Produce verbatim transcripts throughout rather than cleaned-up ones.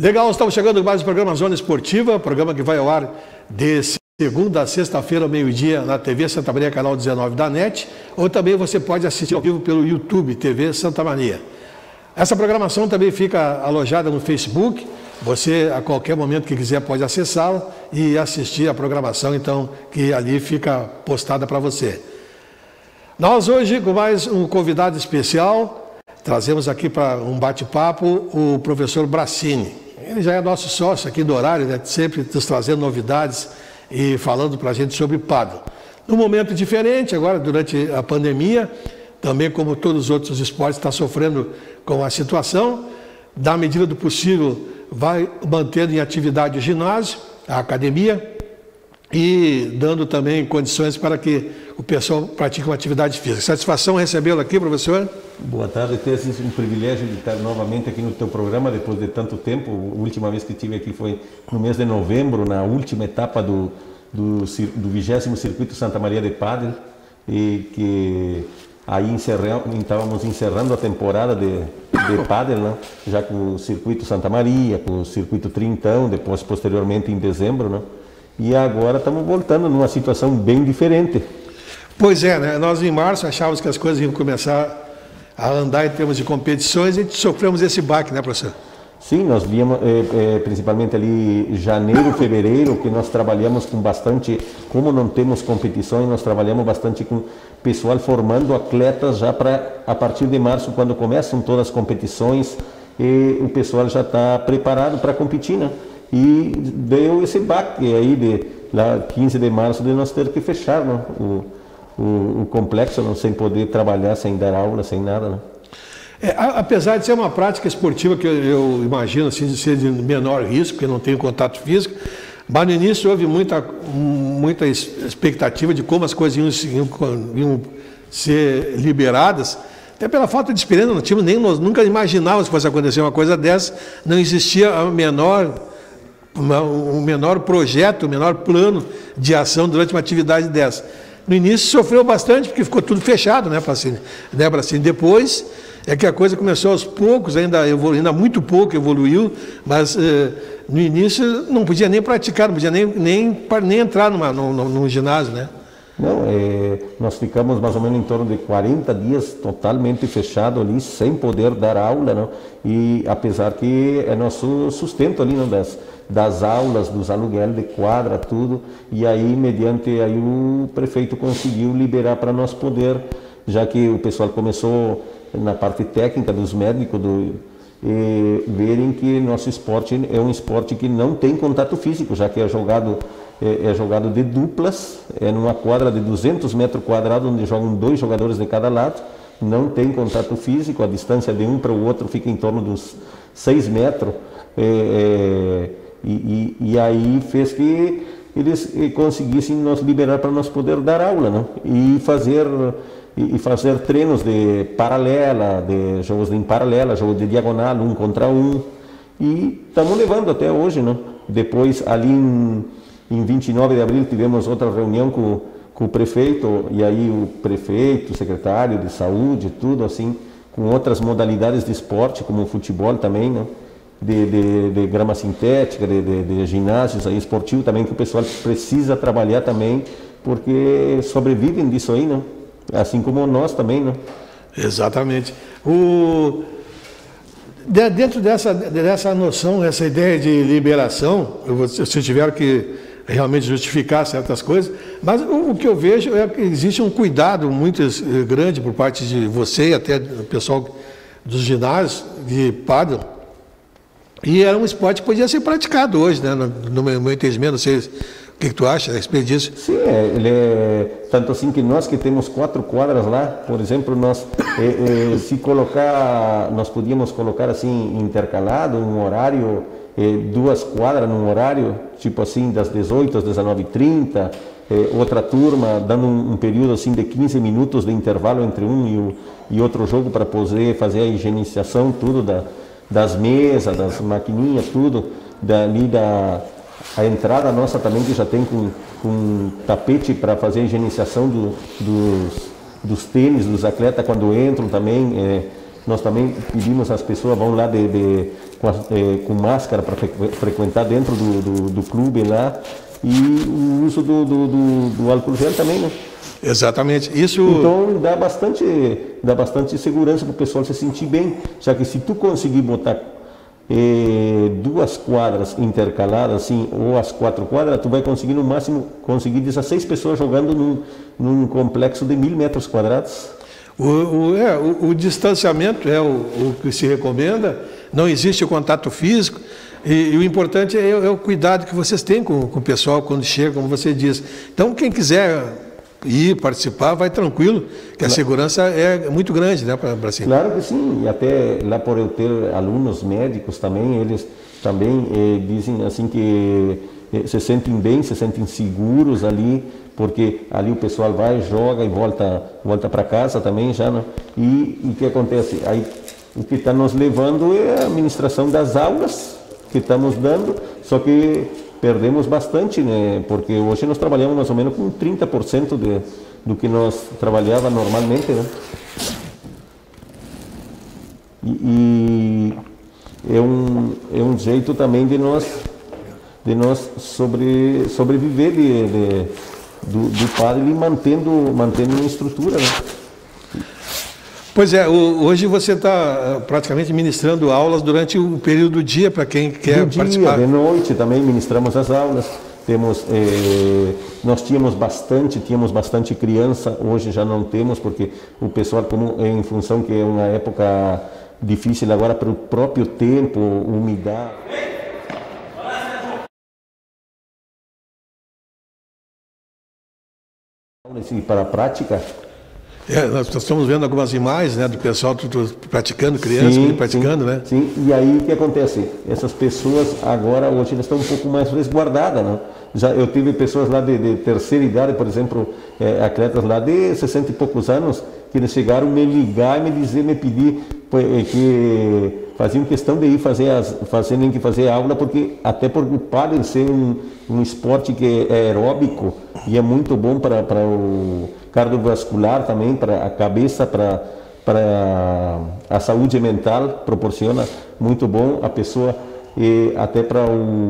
Legal, estamos chegando com mais um programa Zona Esportiva, programa que vai ao ar de segunda a sexta-feira, ao meio-dia, na T V Santa Maria, canal dezenove da NET, ou também você pode assistir ao vivo pelo YouTube, T V Santa Maria. Essa programação também fica alojada no Facebook, você a qualquer momento que quiser pode acessá-la e assistir a programação, então, que ali fica postada para você. Nós hoje, com mais um convidado especial, trazemos aqui para um bate-papo o professor Bracini. Ele já é nosso sócio aqui do horário, né? Sempre nos trazendo novidades e falando para a gente sobre pádel. Num momento diferente, agora durante a pandemia, também como todos os outros esportes está sofrendo com a situação, na medida do possível vai mantendo em atividade o ginásio, a academia e dando também condições para que o pessoal pratique uma atividade física. Satisfação recebê-lo aqui, professor? Boa tarde, Tess. É um privilégio de estar novamente aqui no teu programa depois de tanto tempo. A última vez que estive aqui foi no mês de novembro, na última etapa do, do, do vigésimo Circuito Santa Maria de Pádel, e que aí encerramos, estávamos encerrando a temporada de, de Pádel, né? Já com o Circuito Santa Maria, com o Circuito Trintão, depois posteriormente em dezembro, né? E agora estamos voltando numa situação bem diferente. Pois é, né? Nós em março achávamos que as coisas iam começar a andar em termos de competições e sofremos esse baque, né, professor? Sim, nós víamos é, é, principalmente ali janeiro, fevereiro, que nós trabalhamos com bastante, como não temos competições, nós trabalhamos bastante com pessoal formando atletas já para, a partir de março, quando começam todas as competições, e o pessoal já está preparado para competir, né? E deu esse baque aí de lá, quinze de março, de nós ter que fechar, né? o, o, o complexo, não, sem poder trabalhar, sem dar aula, sem nada, né? É, apesar de ser uma prática esportiva que eu, eu imagino assim, de ser de menor risco, porque não tem contato físico, mas no início houve muita, muita expectativa de como as coisas iam, iam, iam ser liberadas, até pela falta de experiência, não tínhamos nem, nós nunca imaginávamos que fosse acontecer uma coisa dessa, não existia a menor, uma, um menor projeto, um menor plano de ação durante uma atividade dessa. No início sofreu bastante, porque ficou tudo fechado, né, Bracini? Né, Bracini? Depois é que a coisa começou aos poucos, ainda, evolu... ainda muito pouco evoluiu, mas eh, no início não podia nem praticar, não podia nem, nem, nem entrar numa, num, num ginásio, né? Não, é, nós ficamos mais ou menos em torno de quarenta dias totalmente fechado ali, sem poder dar aula, não? E apesar que é nosso sustento ali, não, das, das aulas, dos aluguéis de quadra, tudo, e aí mediante aí o prefeito conseguiu liberar para nós poder, já que o pessoal começou na parte técnica dos médicos, do, e verem que nosso esporte é um esporte que não tem contato físico, já que é jogado é, é jogado de duplas, é numa quadra de duzentos metros quadrados, onde jogam dois jogadores de cada lado, não tem contato físico, a distância de um para o outro fica em torno dos seis metros, é, é, e, e, e aí fez que eles conseguissem nos liberar para nós poder dar aula, não? E fazer e fazer treinos de paralela, de jogos de em paralela, jogos de diagonal, um contra um, e estamos levando até hoje, não? Depois, ali em, em vinte e nove de abril, tivemos outra reunião com, com o prefeito, e aí o prefeito, o secretário de saúde, tudo assim, com outras modalidades de esporte, como o futebol também, não? De, de, de grama sintética, de, de, de ginásios aí, esportivo também, que o pessoal precisa trabalhar também, porque sobrevivem disso aí, não? Assim como nós também, não? Exatamente. O... Dentro dessa, dessa noção, essa ideia de liberação, vocês tiveram que realmente justificar certas coisas, mas o, o que eu vejo é que existe um cuidado muito grande por parte de você e até do pessoal dos ginásios de pádel, e era um esporte que podia ser praticado hoje, né? No, no meu entendimento, não sei o que, que tu acha a respeito disso. Sim, é, ele é tanto assim que nós que temos quatro quadras lá, por exemplo, nós é, é, se colocar, nós podíamos colocar assim intercalado um horário, é, duas quadras num horário, tipo assim das dezoito às dezenove e trinta, é, outra turma dando um, um período assim de quinze minutos de intervalo entre um e, o, e outro jogo para poder fazer a higienização tudo da, das mesas, das maquininhas, tudo dali da a entrada nossa também, que já tem com, com tapete para fazer a higienização do, dos, dos tênis dos atletas quando entram também, é, Nós também pedimos às pessoas vão lá de, de, com, as, eh, com máscara para frequentar dentro do, do, do clube lá, e o uso do, do, do, do álcool gel também, né? Exatamente. Isso... Então dá bastante, dá bastante segurança para o pessoal se sentir bem, já que se tu conseguir botar eh, duas quadras intercaladas, assim, ou as quatro quadras, tu vai conseguir no máximo conseguir dezesseis pessoas jogando num, num complexo de mil metros quadrados. O, o, é, o, o distanciamento é o, o que se recomenda, não existe o contato físico, e, e o importante é, é o cuidado que vocês têm com, com o pessoal quando chega, como você diz. Então, quem quiser ir participar, vai tranquilo, que a segurança é muito grande, né, para cima. Claro que sim, e até lá por eu ter alunos médicos também, eles também eh, dizem assim que eh, se sentem bem, se sentem seguros ali, porque ali o pessoal vai, joga e volta, volta para casa também já, né? E o que acontece? Aí o que está nos levando é a administração das aulas que estamos dando, só que perdemos bastante, né? Porque hoje nós trabalhamos mais ou menos com trinta por cento de, do que nós trabalhava normalmente, né? E, e é, um, é um jeito também de nós, de nós sobre, sobreviver de, de, do, do padre mantendo, mantendo uma estrutura, né? Pois é, hoje você está praticamente ministrando aulas durante o período do dia para quem quer do participar. Dia, de noite também ministramos as aulas. Temos, eh, nós tínhamos bastante, tínhamos bastante criança, hoje já não temos, porque o pessoal, como em função que é uma época difícil agora para o próprio tempo, umidade. E para a prática. É, nós estamos vendo algumas imagens, né, do pessoal tudo praticando, crianças sim, praticando, sim, né? Sim, e aí o que acontece? Essas pessoas agora, hoje, elas estão um pouco mais resguardadas, né? Já, eu tive pessoas lá de, de terceira idade, por exemplo, é, atletas lá de sessenta e poucos anos, que eles chegaram a me ligar e me dizer, me pedir que faziam questão de ir fazer as, fazendo que fazer aula, porque até por o pádel ser um, um esporte que é aeróbico e é muito bom para para o cardiovascular também, para a cabeça, para para a saúde mental, proporciona muito bom a pessoa, e até para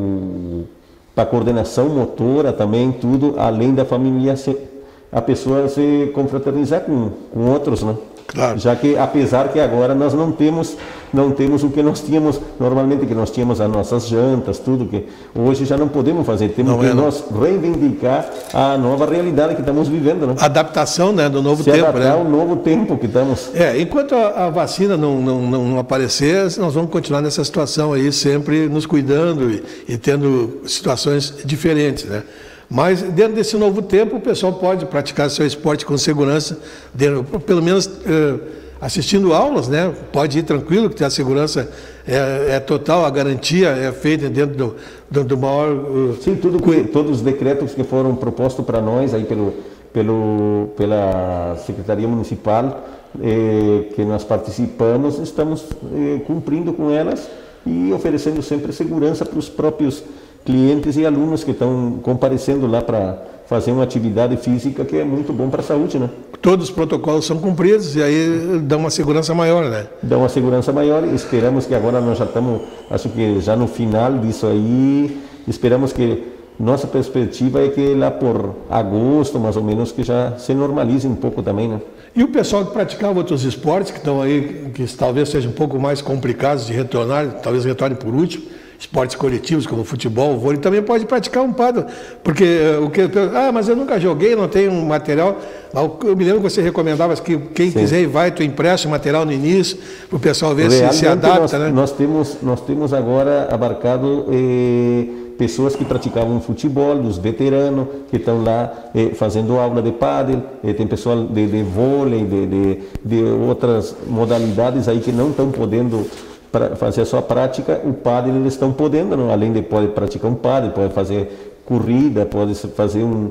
o para a coordenação motora também, tudo, além da família, se, a pessoa se confraternizar com, com outros, né? Claro. Já que, apesar que agora nós não temos, não temos o que nós tínhamos normalmente, que nós tínhamos as nossas jantas, tudo, que hoje já não podemos fazer, temos não que é, nós reivindicar a nova realidade que estamos vivendo, né? Adaptação, né, do novo Se tempo, adaptar né? ao novo tempo que estamos. É, enquanto a, a vacina não, não, não, não aparecer, nós vamos continuar nessa situação aí, sempre nos cuidando e, e tendo situações diferentes, né? Mas dentro desse novo tempo, o pessoal pode praticar seu esporte com segurança, dentro, pelo menos eh, assistindo aulas, né? Pode ir tranquilo, que a segurança é, é total, a garantia é feita dentro do, do, do maior... Uh... Sim, tudo que, todos os decretos que foram propostos para nós aí pelo, pelo, pela Secretaria Municipal, eh, que nós participamos, estamos eh, cumprindo com elas e oferecendo sempre segurança para os próprios clientes e alunos que estão comparecendo lá para fazer uma atividade física que é muito bom para a saúde, né? Todos os protocolos são cumpridos e aí dá uma segurança maior, né? Dá uma segurança maior e esperamos que agora nós já estamos, acho que já no final disso aí, esperamos que nossa perspectiva é que lá por agosto, mais ou menos, que já se normalize um pouco também, né? E o pessoal que praticava outros esportes, que estão aí, que talvez sejam um pouco mais complicados de retornar, talvez retornem por último, esportes coletivos como futebol, vôlei, também pode praticar um pádel, porque o que ah, mas eu nunca joguei, não tenho um material. Eu me lembro que você recomendava que quem Sim. quiser ir vai, tu empresta o material no início, para o pessoal ver se se adapta, nós, né? Nós temos, nós temos agora abarcado eh, pessoas que praticavam futebol, dos veteranos, que estão lá eh, fazendo aula de pádel, eh, tem pessoal de, de vôlei, de, de, de outras modalidades aí que não estão podendo para fazer a sua prática. O pádel eles estão podendo, não? Além de pode praticar um pádel, pode fazer corrida, pode fazer um,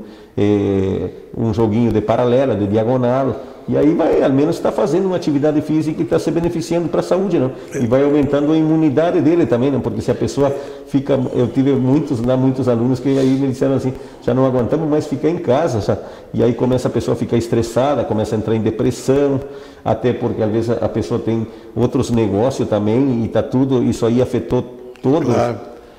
eh, um joguinho de paralela, de diagonal, e aí vai, ao menos está fazendo uma atividade física e está se beneficiando para a saúde, não? E vai aumentando a imunidade dele também, não? Porque se a pessoa fica, eu tive muitos, lá, muitos alunos que aí me disseram assim, já não aguentamos mais ficar em casa, já. E aí começa a pessoa a ficar estressada, começa a entrar em depressão, até porque às vezes a pessoa tem outros negócios também e tá tudo, isso aí afetou todos. Claro.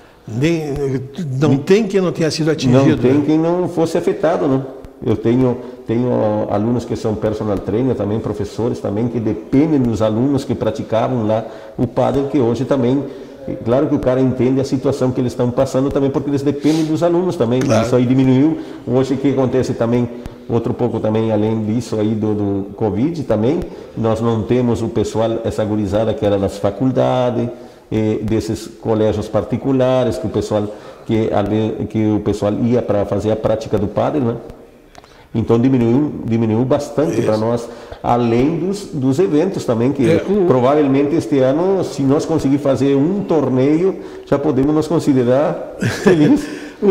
Nem, não tem quem não tenha sido atingido. Não tem né? quem não fosse afetado, não. Eu tenho, tenho alunos que são personal trainer também, professores também, que dependem dos alunos que praticavam lá o pádel, que hoje também, claro que o cara entende a situação que eles estão passando também, porque eles dependem dos alunos também. Claro. Isso aí diminuiu. Hoje o que acontece também, outro pouco também, além disso aí do, do Covid também, nós não temos o pessoal, essa gurizada que era das faculdades, eh, desses colégios particulares, que o pessoal, que, que o pessoal ia para fazer a prática do pádel, né? Então diminuiu, diminuiu bastante para nós, além dos, dos eventos também, que é, o... provavelmente este ano, se nós conseguir fazer um torneio, já podemos nos considerar felizes.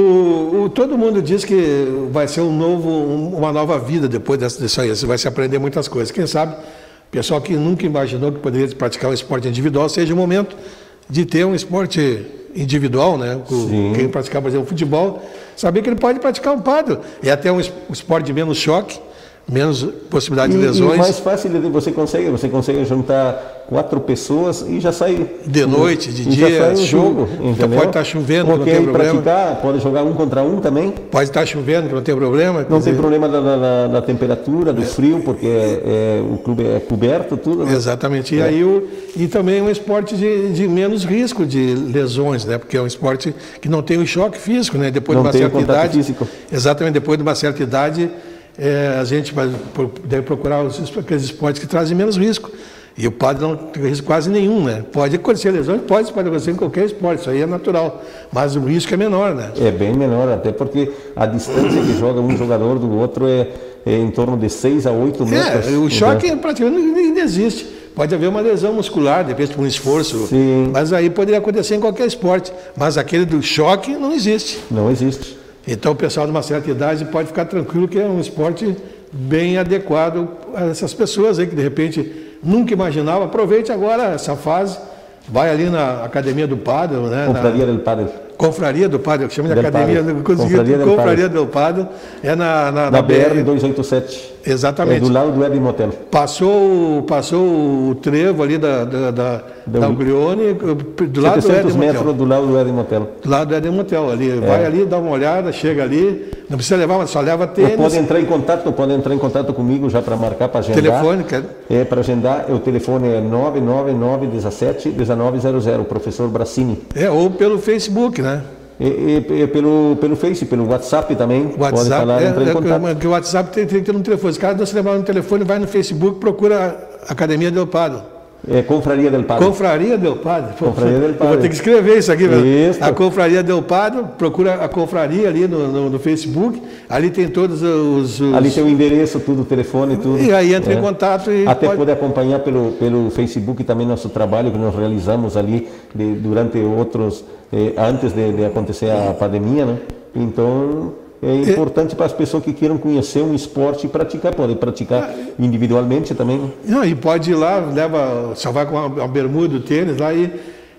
o, o, todo mundo diz que vai ser um novo, um, uma nova vida depois disso aí, você vai se aprender muitas coisas. Quem sabe, o pessoal que nunca imaginou que poderia praticar um esporte individual, seja o momento de ter um esporte individual, né? O, quem praticar, por exemplo, futebol, saber que ele pode praticar um pádel. É até um esporte de menos choque, menos possibilidade e, de lesões. E mais fácil, você consegue, você consegue juntar quatro pessoas e já sai. De noite, de e dia, já sai um chuva. jogo. Então pode estar chovendo, porque não tem problema. Praticar, pode jogar um contra um também. Pode estar chovendo, que não tem problema. Não tem dizer... problema da, da, da temperatura, do é. frio, porque é, é, o clube é coberto, tudo. Né? Exatamente. E, é. aí o, e também é um esporte de, de menos risco de lesões, né? Porque é um esporte que não tem o choque físico, né? Depois não de uma tem certa o idade. Físico. Exatamente, depois de uma certa idade, é, a gente vai, deve procurar os, aqueles esportes que trazem menos risco. E o pádel não tem risco quase nenhum, né? Pode acontecer lesões, pode, pode acontecer em qualquer esporte, isso aí é natural. Mas o risco é menor, né? É bem menor, até porque a distância que joga um jogador do outro é, é em torno de seis a oito metros. É, o choque então... praticamente não existe. Pode haver uma lesão muscular, depende de um esforço. Sim. Mas aí poderia acontecer em qualquer esporte. Mas aquele do choque não existe. Não existe. Então o pessoal de uma certa idade pode ficar tranquilo que é um esporte bem adequado a essas pessoas aí que de repente nunca imaginava. Aproveite agora essa fase, vai ali na Academia do Pádel, né? Confraria na... do Pádel. Confraria do Pádel, que chama de del Academia, não consegui, Confraria, del Confraria do Pádel, é na, na, na, na B R duzentos e oitenta e sete. Exatamente. É do lado do Eden Motel. Passou, passou o trevo ali da, da, da, da Uglione, do lado do Eden metros Motel. do lado do Eden Motel. Do lado do Eden Motel, ali. É. Vai ali, dá uma olhada, chega ali, não precisa levar, mas só leva tênis. Pode entrar em contato, pode entrar em contato comigo já para marcar, para agendar. Telefone, quer? É, para agendar, o telefone é nove nove nove um sete um nove zero zero, professor Brassini. É, ou pelo Facebook, né? E, e, e pelo, pelo Face, pelo WhatsApp também. WhatsApp, pode falar, é, entrar em é, contato. Que o WhatsApp tem, tem que ter no telefone. Se o cara não se lembrar no telefone, vai no Facebook, procura a Academia del Pádel. É Confraria del Pádel. Confraria del Pádel. Confraria del Pádel. Vou ter que escrever isso aqui. Isso. A Confraria del Pádel, procura a Confraria ali no, no, no Facebook. Ali tem todos os, os... Ali tem o endereço, tudo, o telefone, tudo. E aí entra é. em contato e até pode... pode acompanhar pelo, pelo Facebook também nosso trabalho que nós realizamos ali de, durante outros, eh, antes de, de acontecer a pandemia, né? Então... É importante é. para as pessoas que queiram conhecer um esporte e praticar, podem praticar individualmente também. Não, e pode ir lá, leva, só vai com uma, uma bermuda, o tênis lá e,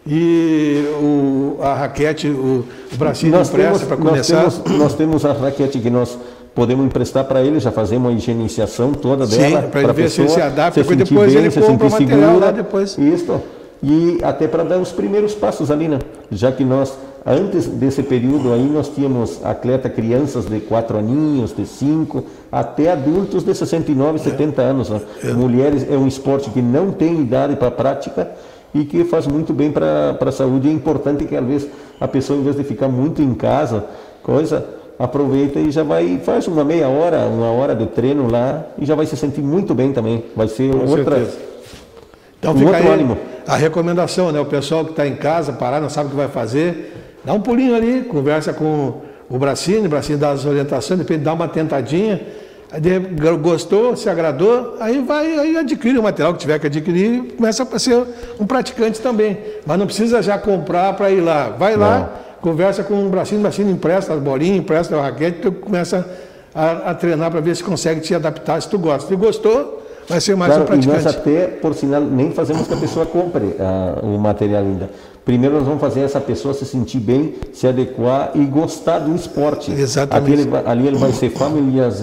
e o, a raquete, o, o bracinho empresta para começar. Nós temos, nós temos a raquete que nós podemos emprestar para ele, já fazemos uma higienização toda dela. Sim, para ele ver se ele se adapta, se depois bem, ele compra o material segura, lá depois. Isso. E até para dar os primeiros passos ali, né? Já que nós, antes desse período aí, nós tínhamos atleta crianças de quatro aninhos, de cinco, até adultos de sessenta e nove, é. setenta anos. Né? É. Mulheres é um esporte que não tem idade para prática e que faz muito bem para a saúde. É importante que, às vezes, a pessoa, em vez de ficar muito em casa, coisa, aproveita e já vai, faz uma meia hora, uma hora de treino lá e já vai se sentir muito bem também. Vai ser Com outra... Certeza. Então fica aí ânimo. A recomendação, né? O pessoal que está em casa, parado, não sabe o que vai fazer, dá um pulinho ali, conversa com o Brassini, o Brassini dá as orientações, depende, dá uma tentadinha, aí gostou, se agradou, aí vai, aí adquire o material que tiver que adquirir e começa a ser um praticante também. Mas não precisa já comprar para ir lá. Vai lá, não. Conversa com o Brassini, o Brassini empresta as bolinhas, empresta a raquete, tu começa a, a treinar para ver se consegue te adaptar, se tu gosta. Se gostou, vai ser mais claro, um praticante. E nós até, por sinal, nem fazemos que a pessoa compre uh, o material ainda. Primeiro nós vamos fazer essa pessoa se sentir bem, se adequar e gostar do esporte. Exatamente. Aqui ele, ali ele vai ser familiar,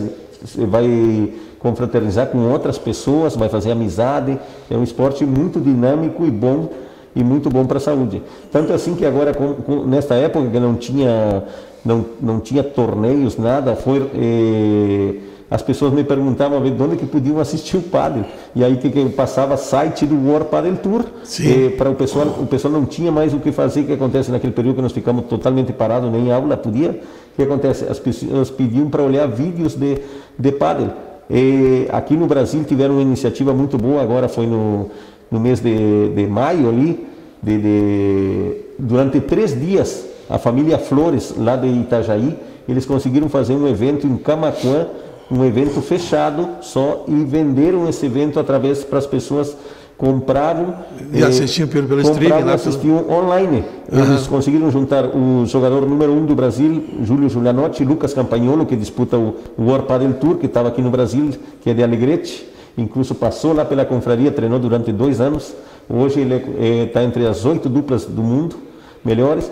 vai confraternizar com outras pessoas, vai fazer amizade. É um esporte muito dinâmico e bom, e muito bom para a saúde. Tanto assim que agora, com, com, nesta época que não tinha, não, não tinha torneios, nada, foi... Eh, as pessoas me perguntavam de onde que podiam assistir o pádel. E aí que, que eu passava site do World Padel Tour. Eh, para o pessoal, o pessoal não tinha mais o que fazer. O que acontece naquele período que nós ficamos totalmente parados, nem aula podia. O que acontece? As pessoas pediam para olhar vídeos de, de pádel. E aqui no Brasil tiveram uma iniciativa muito boa, agora foi no, no mês de, de maio ali, de, de, durante três dias, a família Flores, lá de Itajaí, eles conseguiram fazer um evento em Camaquã, um evento fechado só, e venderam esse evento através para as pessoas compravam e assistiam pelo, pelo streaming, né? Assistiam online. Eles uhum. conseguiram juntar o jogador número um do Brasil, Júlio Giulianotti, Lucas Campagnolo, que disputa o World Padel Tour, que estava aqui no Brasil, que é de Alegrete, incluso passou lá pela confraria, treinou durante dois anos. Hoje ele está é, entre as oito duplas do mundo melhores.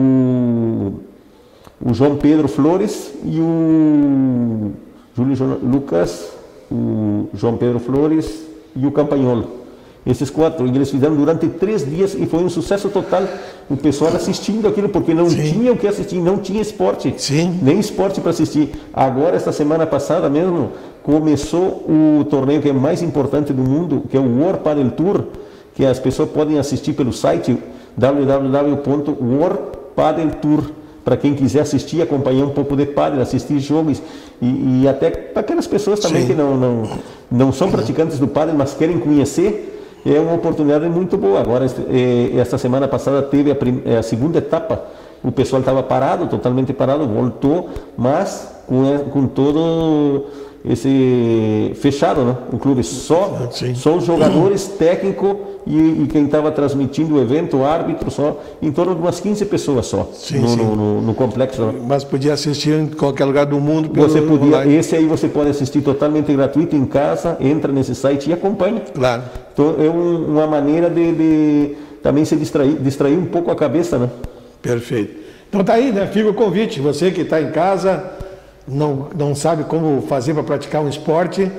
O, o João Pedro Flores e o Júlio Lucas, o João Pedro Flores e o Campagnolo. Esses quatro, eles fizeram durante três dias e foi um sucesso total. O pessoal assistindo aquilo, porque não Sim. tinha o que assistir, não tinha esporte, Sim. nem esporte para assistir. Agora, esta semana passada mesmo, começou o torneio que é mais importante do mundo, que é o World Padel Tour, que as pessoas podem assistir pelo site w w w ponto world padel tour. Para quem quiser assistir, acompanhar um pouco de pádel, assistir jogos, e, e até para aquelas pessoas também Sim. que não, não, não são praticantes do pádel, mas querem conhecer, é uma oportunidade muito boa. Agora, esta semana passada teve a, prim, a segunda etapa, o pessoal estava parado, totalmente parado, voltou, mas com, com todo esse fechado, né? O clube só, só os jogadores, técnico e, e quem estava transmitindo o evento, o árbitro, só em torno de umas quinze pessoas só sim, no, sim. No, no, no complexo. Né? Mas podia assistir em qualquer lugar do mundo. Pelo você podia, online. Esse aí você pode assistir totalmente gratuito em casa, entra nesse site e acompanha. Claro. Então é um, uma maneira de, de também se distrair, distrair um pouco a cabeça, né? Perfeito. Então tá aí, né? Fica o convite. Você que está em casa, não, não sabe como fazer para praticar um esporte,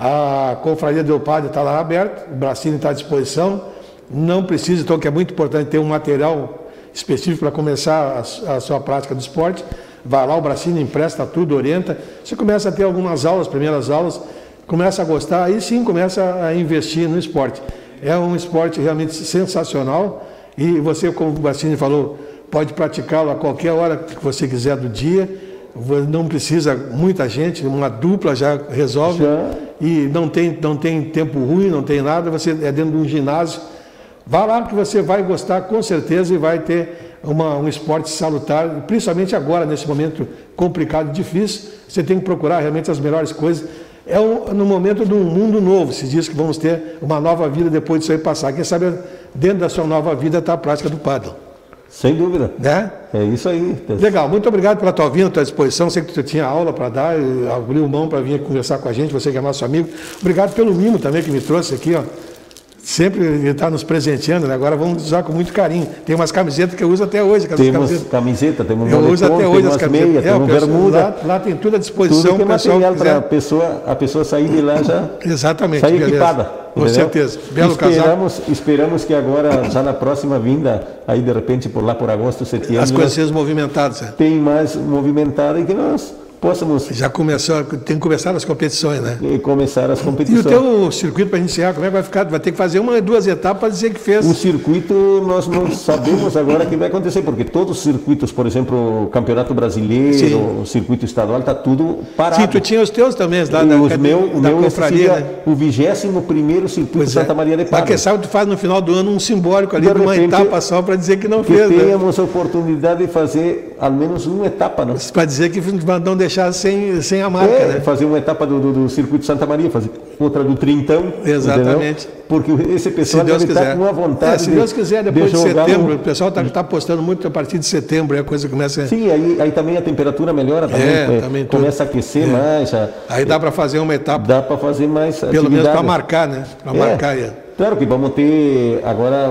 a Confraria do Padre está lá aberta, o Brasília está à disposição. Não precisa, então, que é muito importante ter um material específico para começar a, a sua prática do esporte. Vai lá, o Brasília empresta tudo, orienta. Você começa a ter algumas aulas, primeiras aulas, começa a gostar, aí sim começa a investir no esporte. É um esporte realmente sensacional e você, como o Brasília falou, pode praticá-lo a qualquer hora que você quiser do dia. Não precisa muita gente, uma dupla já resolve. Já. E não tem, não tem tempo ruim, não tem nada, você é dentro de um ginásio. Vá lá que você vai gostar com certeza e vai ter uma, um esporte salutar, principalmente agora, nesse momento complicado e difícil. Você tem que procurar realmente as melhores coisas. É um, no momento de um mundo novo, se diz que vamos ter uma nova vida depois disso aí passar. Quem sabe dentro da sua nova vida está a prática do pádel. Sem dúvida. Né? É isso aí. Legal, muito obrigado pela tua vinda, tua disposição. Sei que tu tinha aula para dar, abriu mão para vir conversar com a gente, você que é nosso amigo. Obrigado pelo mimo também que me trouxe aqui, ó. Sempre ele está nos presenteando, né? Agora vamos usar com muito carinho. Tem umas camisetas que eu uso até hoje. Temos camisetas, camiseta, temos eu uso até hoje as camisetas. Meia, é, temos bermuda. Lá, lá tem tudo à disposição. Tudo que é material para a pessoa, a pessoa sair de lá já Exatamente, sair equipada. Com entendeu? Certeza. Belo esperamos, casaco. Esperamos que agora, já na próxima vinda, aí de repente por lá por agosto, setembro... As coisas sejam movimentadas. É. Tem mais movimentada e que nós... possamos... Já começou, tem que começar as competições, né? E começar as competições. E o teu circuito para iniciar, como é que vai ficar? Vai ter que fazer uma, duas etapas para dizer que fez. O circuito nós não sabemos agora o que vai acontecer, porque todos os circuitos, por exemplo, o Campeonato Brasileiro, Sim. o circuito estadual, está tudo parado. Sim, tu tinha os teus também, lá da, os da, meu, o da meu confraria, né? O vigésimo primeiro circuito de Santa é. Maria de Pádua. Mas quem sabe tu faz no final do ano um simbólico ali, de uma etapa só para dizer que não que fez. Que tenhamos né? a oportunidade de fazer ao menos uma etapa, né? Para dizer que não deixar sem... sem a marca, é, né? Fazer uma etapa do, do, do circuito Santa Maria, fazer outra do Trintão. Exatamente. Entendeu? Porque esse pessoal deve estar com uma vontade. É, se Deus quiser, depois de, de setembro, um... o pessoal está tá postando muito a partir de setembro, aí a coisa começa a... Sim, aí, aí também a temperatura melhora, também, é, é, também começa a aquecer é. mais. Já, aí dá para fazer uma etapa. Dá para fazer mais. Pelo menos para marcar, né? Para é. marcar. É. Claro que vamos ter agora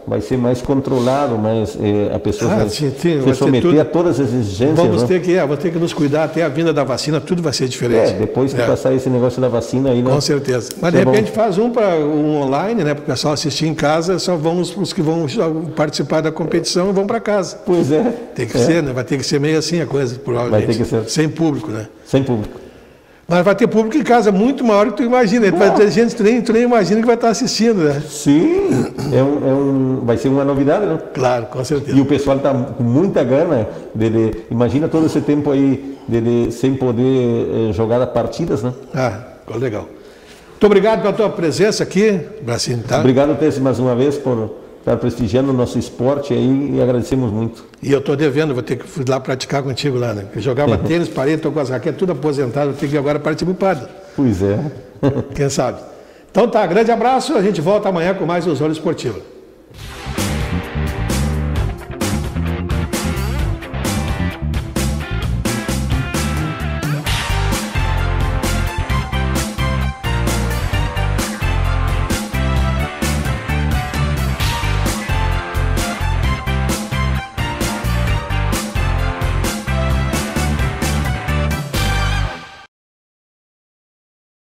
vai ser mais controlado, mas é, a pessoa Ah, vai sim, sim, se vai someter tudo- a todas as exigências. Vamos né? ter que, é, vamos ter que nos cuidar até a vinda da vacina, tudo vai ser diferente. É, depois que É. passar esse negócio da vacina aí, né? Com certeza. Mas de Tá bom. repente faz um para um online, né, para o pessoal assistir em casa, só vão os, os que vão participar da competição e vão para casa. Pois é. Tem que é, ser, né? Vai ter que ser meio assim a coisa, provavelmente. Vai ter que ser. Sem público, né? sem público. Mas vai ter público em casa muito maior do que tu imagina. Vai ter gente que tu nem, tu nem imagina que vai estar assistindo, né? Sim, é um, é um, vai ser uma novidade, né? Claro, com certeza. E o pessoal está com muita gana de, de- imagina todo esse tempo aí de, de- sem poder eh, jogar partidas, né? Ah, ficou legal. Muito obrigado pela tua presença aqui, Bracinho, tá? Obrigado, Tess, mais uma vez por estar prestigiando o nosso esporte aí e agradecemos muito. E eu estou devendo, vou ter que ir lá praticar contigo lá, né? Eu jogava tênis, parei, estou com as raquetes tudo aposentado, vou ter que ir agora partir pro padre. Pois é. Quem sabe? Então tá, grande abraço, a gente volta amanhã com mais o Zona Esportiva.